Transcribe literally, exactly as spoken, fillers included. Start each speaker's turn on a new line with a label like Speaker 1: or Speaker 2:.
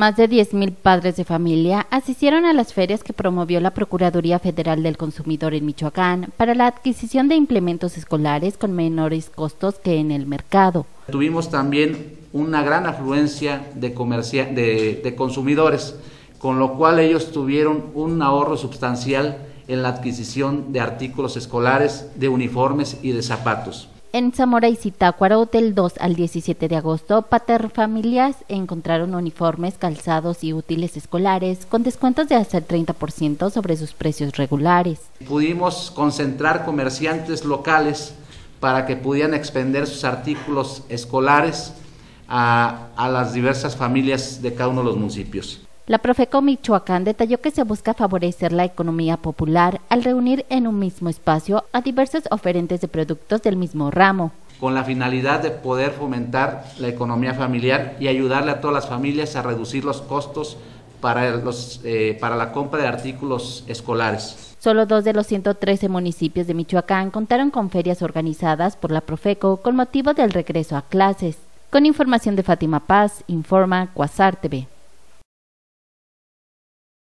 Speaker 1: Más de diez mil padres de familia asistieron a las ferias que promovió la Procuraduría Federal del Consumidor en Michoacán para la adquisición de implementos escolares con menores costos que en el mercado.
Speaker 2: Tuvimos también una gran afluencia de, comercia de, de consumidores, con lo cual ellos tuvieron un ahorro sustancial en la adquisición de artículos escolares, de uniformes y de zapatos.
Speaker 1: En Zamora y Zitácuaro, del dos al diecisiete de agosto, paterfamilias encontraron uniformes, calzados y útiles escolares con descuentos de hasta el treinta por ciento sobre sus precios regulares.
Speaker 2: Pudimos concentrar comerciantes locales para que pudieran expender sus artículos escolares a, a las diversas familias de cada uno de los municipios.
Speaker 1: La Profeco Michoacán detalló que se busca favorecer la economía popular al reunir en un mismo espacio a diversos oferentes de productos del mismo ramo,
Speaker 2: con la finalidad de poder fomentar la economía familiar y ayudarle a todas las familias a reducir los costos para, los, eh, para la compra de artículos escolares.
Speaker 1: Solo dos de los ciento trece municipios de Michoacán contaron con ferias organizadas por la Profeco con motivo del regreso a clases. Con información de Fátima Paz, informa Cuasar T V.